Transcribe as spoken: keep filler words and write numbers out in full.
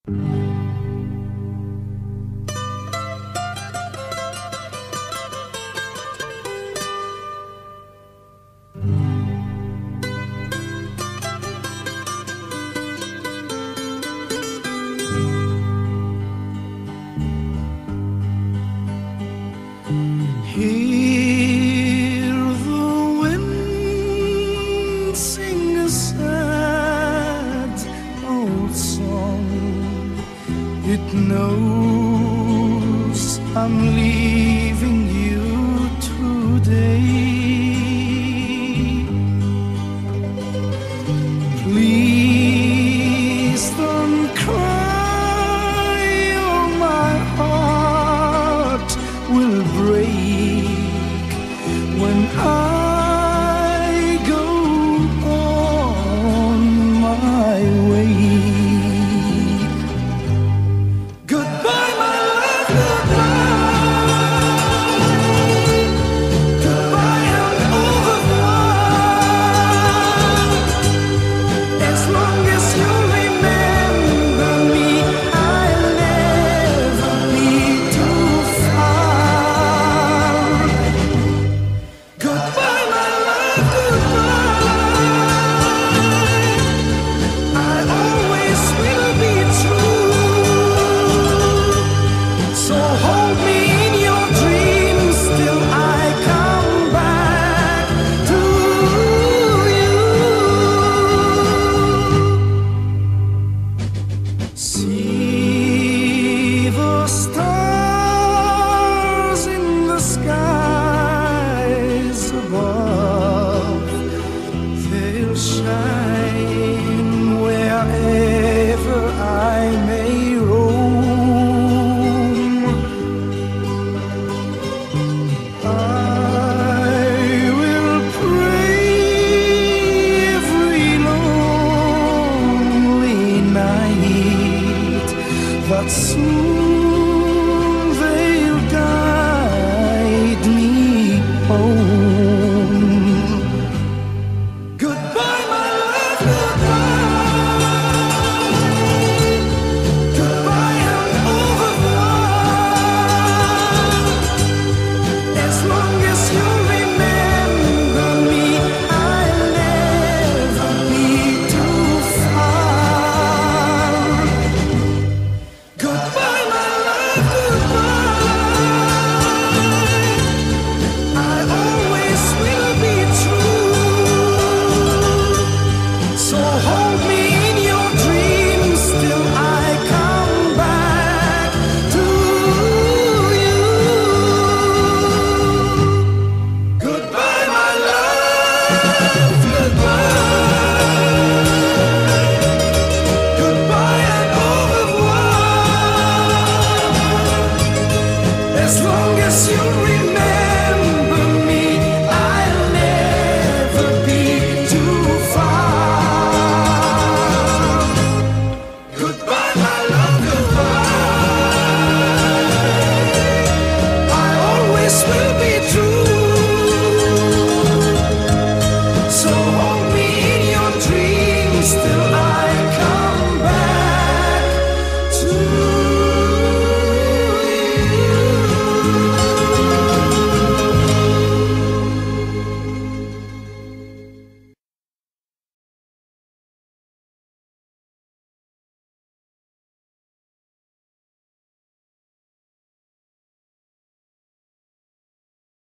Hear the wind sing a sad old song. It knows I'm leaving you today. Please don't cry, or my heart will break when I go on my way. Goodbye, my love, goodbye. Goodbye and au revoir. As long as you remember me, I'll never be too far. Goodbye, my love, goodbye. I always will be true. So hold me in your dreams till I come back to you. See the stars in the skies above. They'll shine wherever I may roam. I will pray every lonely night that soon